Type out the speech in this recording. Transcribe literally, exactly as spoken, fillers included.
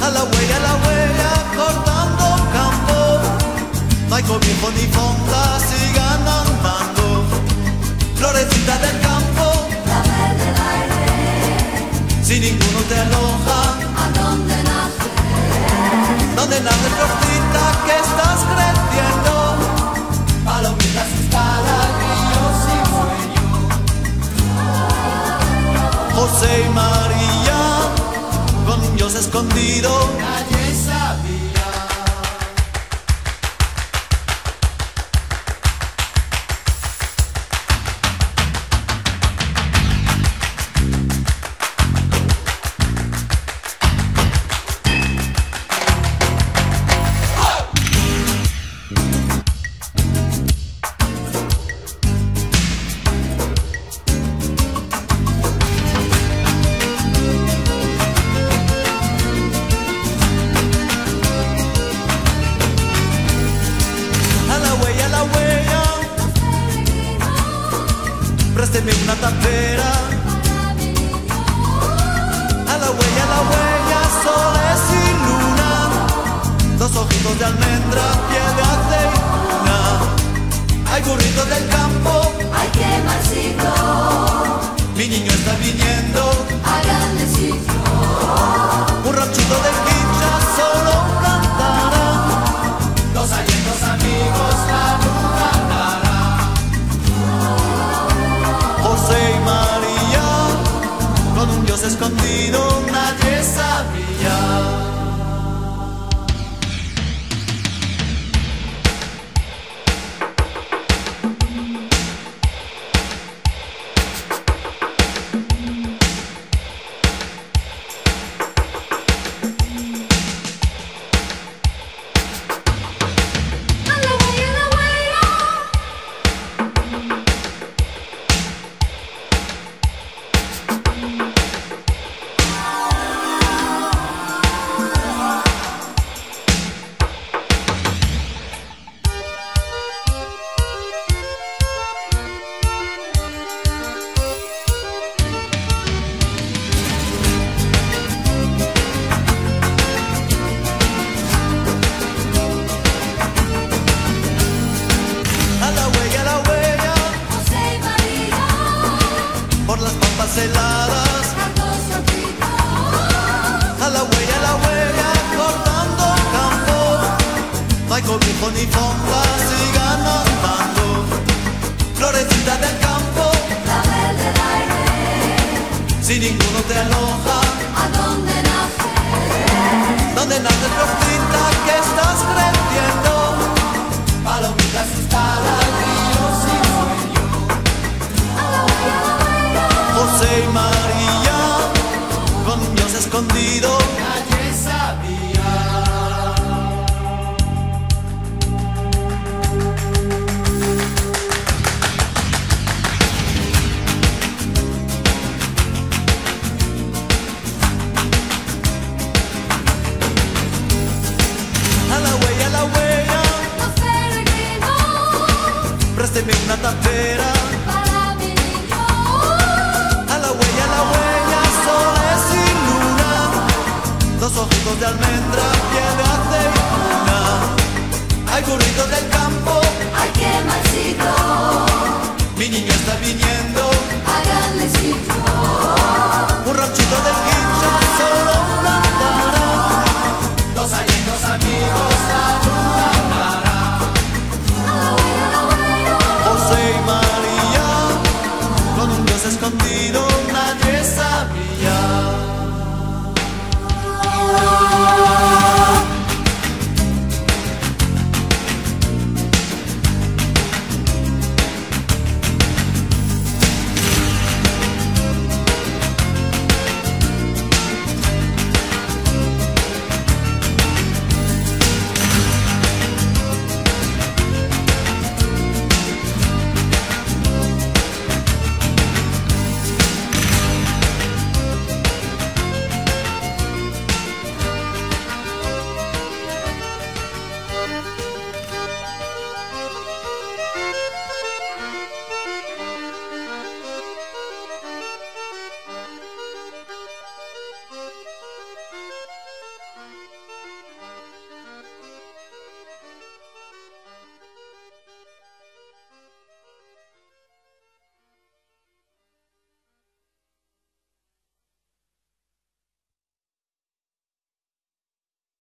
A la huella, a la huella, cortando campo. No hay cobijo ni fonda, sigan andando. Florecita del campo, la verde el aire. si ninguno te aloja, ¿A dónde nace? donde nace florcita que estás creciendo. Palomitas escala, grillos sin sueño. José y María, con un Dios escondido, nadie sabía. Présteme una tapera. A la huella, a la huella, soles y luna. Dos ojitos de almendra, piel de aceituna. Hay burritos del campo, Hay que marcito, mi niño está viniendo. háganle sitio. Un ranchito de quincha solo cantará. Dos alientos amigos, la luna dará. José y María, con un Dios escondido, nadie sabía. A la huella, a la huella. A la huella, a la huella, José y María, por las pampas heladas. Carlos Sofrito. A la huella, a la huella, cortando campo. No hay cobijo ni fonda, sigan andando. Florecita del campo, La verde el aire. si ninguno te aloja, ¿A dónde nace? donde nace florcita que estás creciendo. Palomitas escala, grillos sin sueño. A la huella, a la huella. José y María, con un Dios escondido, nadie sabía. A la huella, a la huella, Los peregrinos, présteme una tapera. para mi niño. A la huella, a la huella, soles y luna. Dos ojitos de almendra, piel de aceituna. Hay burritos del campo, Hay que marcito, mi niño está viniendo. háganle sitio. Un ranchito del quincha